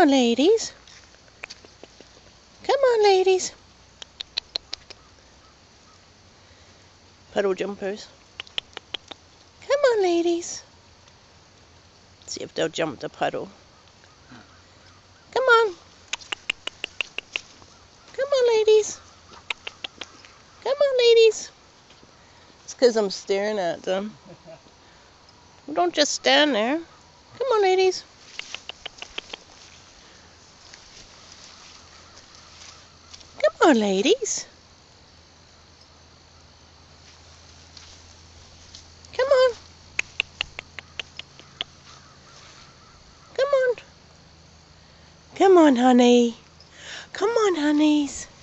on, ladies. Come on, ladies. Puddle jumpers. Come on, ladies. See if they'll jump the puddle. Come on. Come on, ladies. Come on, ladies. It's because I'm staring at them. Well, don't just stand there. Come on, ladies. Come on, ladies. Come on. Come on. Come on, honey. Come on, honeys.